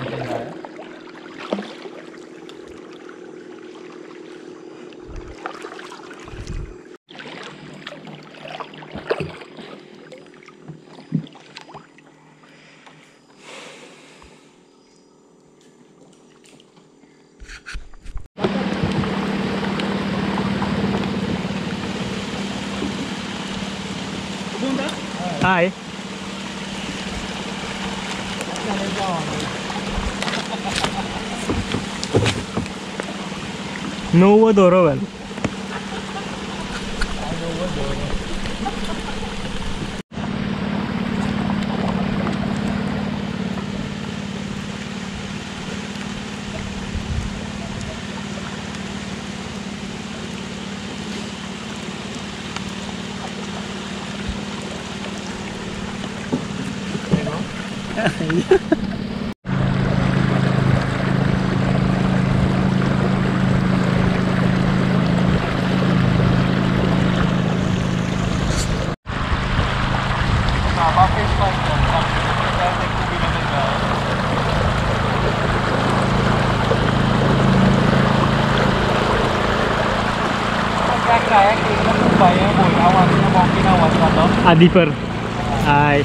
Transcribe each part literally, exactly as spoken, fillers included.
Hai. No odoro well. Adiper. Hai.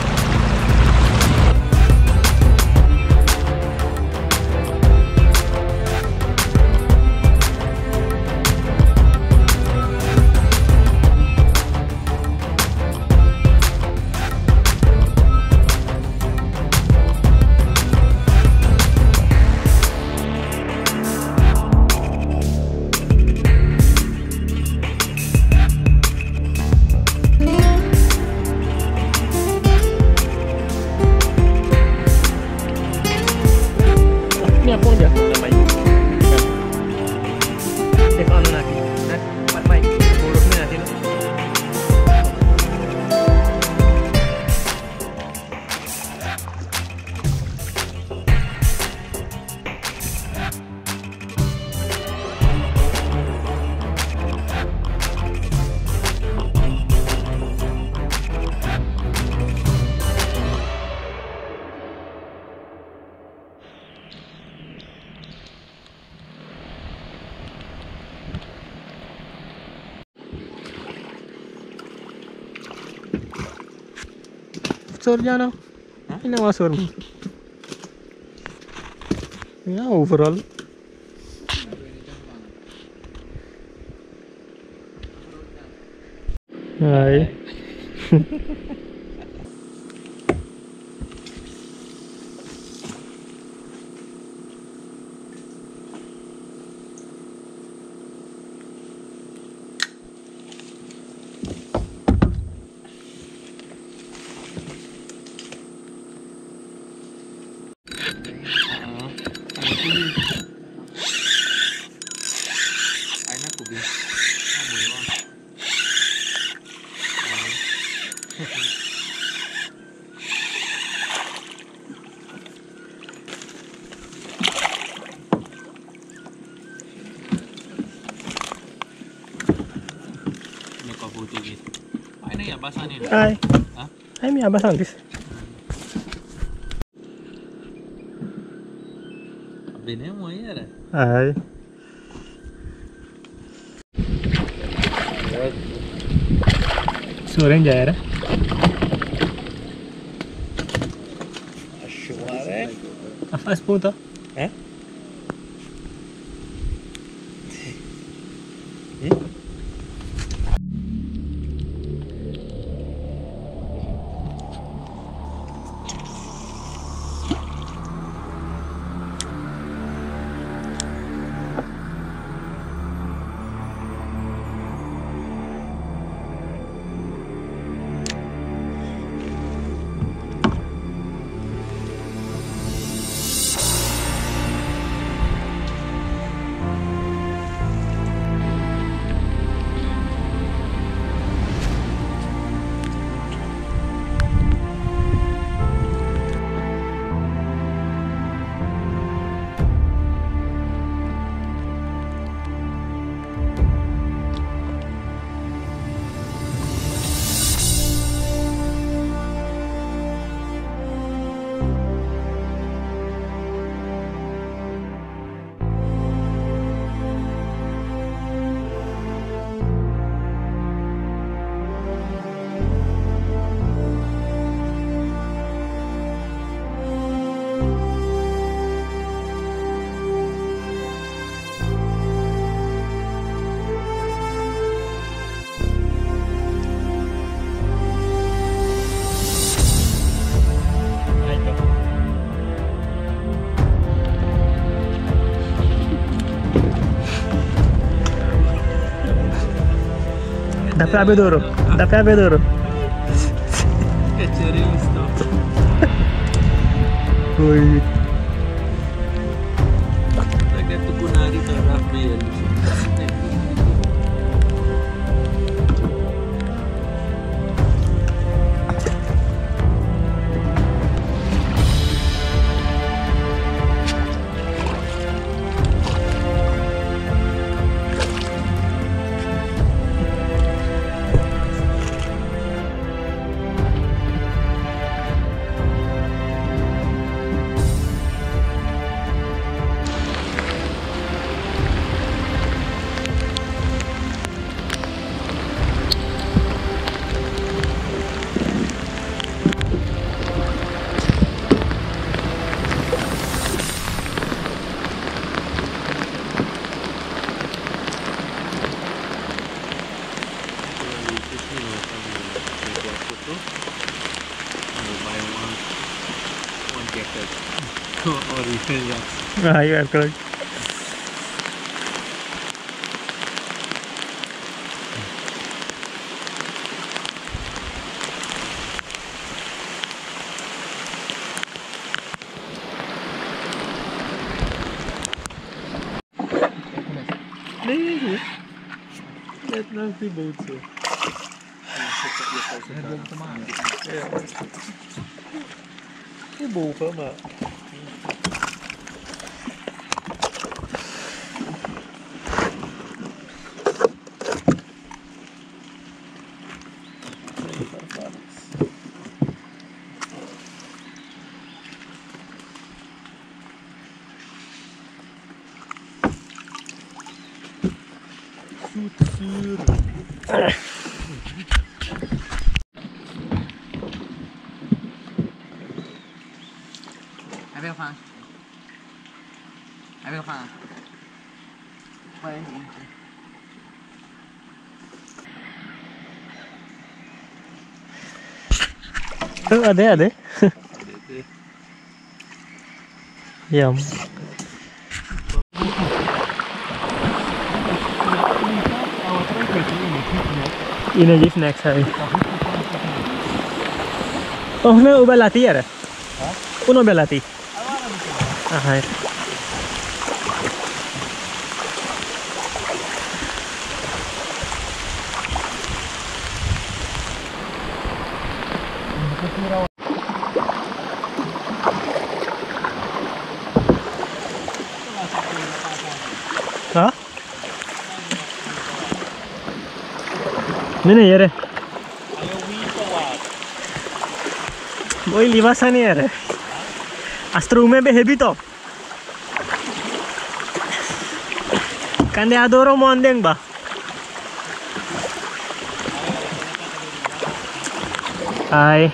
Surnya no, ini masuk. Ya overall. Hai. Hai. Hah? Hai, mi abas antis. Bene mo era. Hai. Sore già era. Asciugare. A fare spunto? Eh? Dá pra bebedouro. Dá pra bebedouro. Cacciare il stop. Ui. Perché tu kunari terra bello. Ah, iya, kalau Nee, net naast die boot zo. Hierboven, maar. Ai biết không? Ai biết không? Quay gì? Oh, ada ada. Yum. Ini aja snacks hari. Oh, na ubah latih ya? Uno ubah latih. Ah, hai. Hah? Ini ya re. Woi libasan ya re. Astrume be hebi to. Kande adoro mondeng ba. Hai.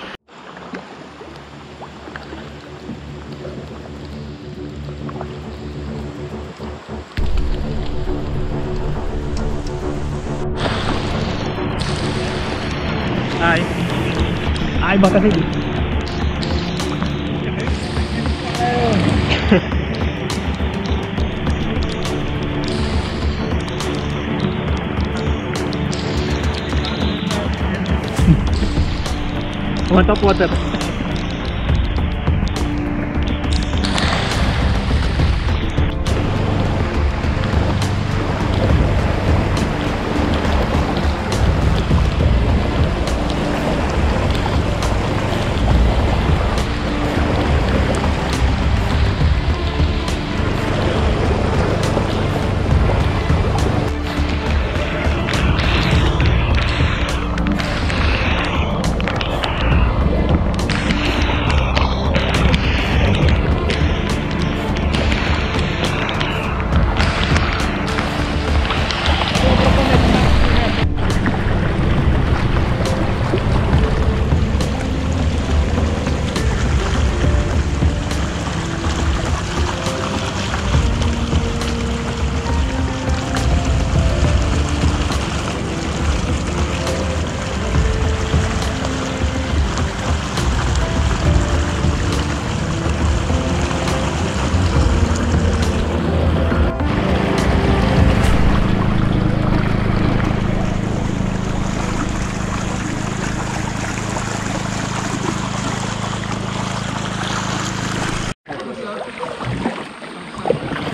Hai. Hai batas ini. Mantap water.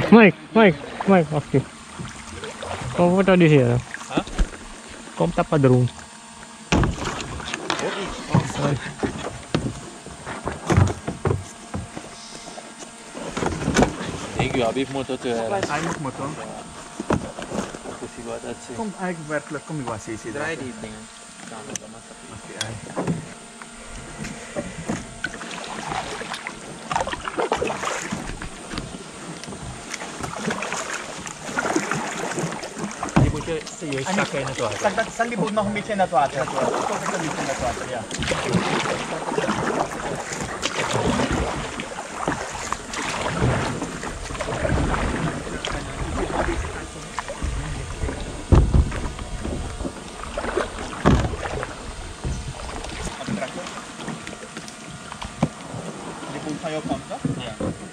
Mike, Mike, Mike, oke. Kom foto di sini. Hah? Kom tappa drum. Ik heb even moeten te Eigenlijk moet dan. Così guarda c'è. Kom eigenlijk werkelijk, kom je wat zie je. Draai die dingen. Die moet je serieus zakken in het water. Zak dat, zak die boot nog een beetje in het water. Toch is een beetje in het water, ja. Die boot van jou komt, toch? Ja.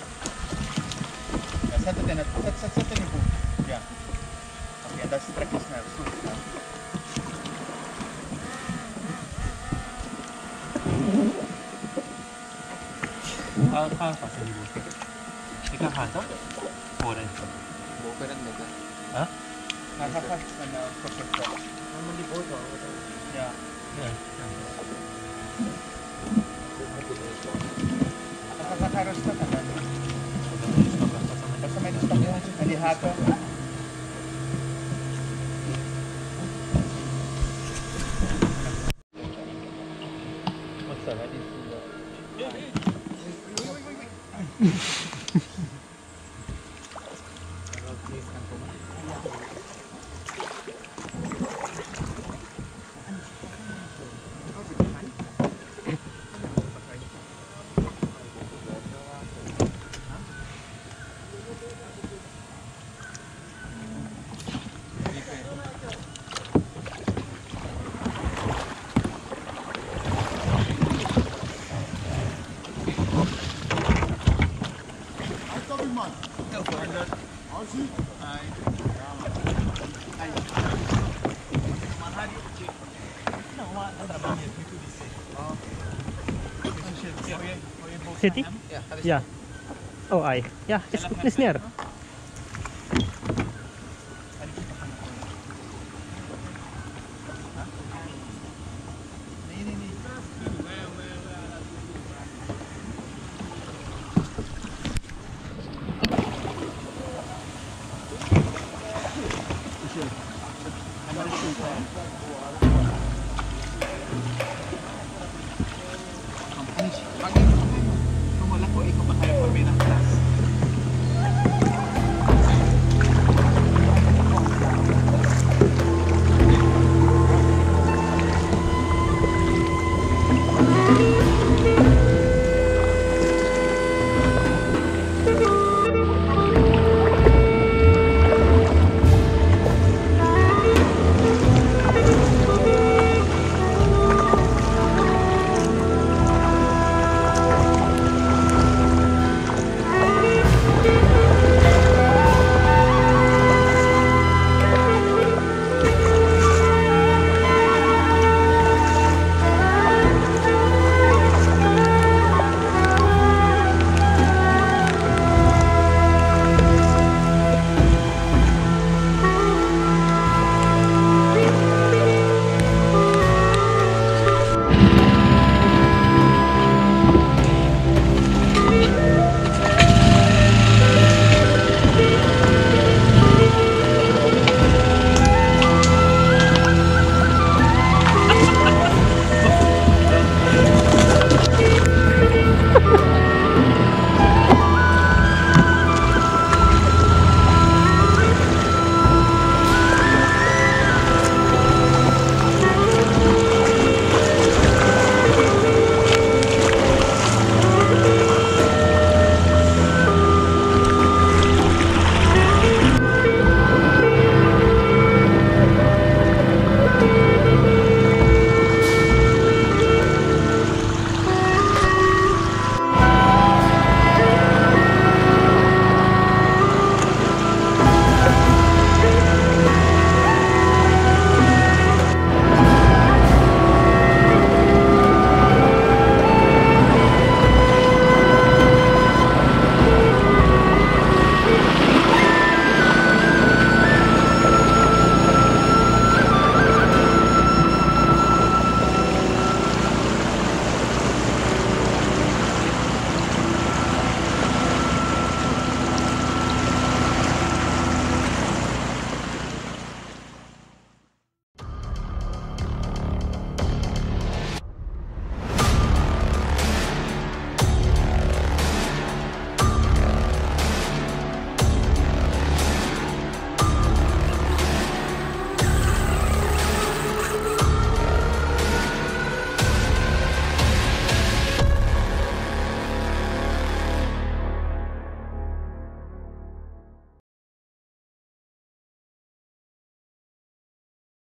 Ja, zet het in het, zet, zet, zet in die boot. Ja. Oké, okay, dat trek je snel, zo snel. Ga, ga vast in die boot. Ik ga gaan toch? Voorin. Boven en midden. Huh? Ga, ga, ga. En uh, voorzichtig. Maar die boot al. Ja. Ja. Ga, ga, ga rustig en dan. Basta may stop yun. En die haken. Masalah di sini. City? Ja, Ja. Oh, ay. Ja, is, is neer.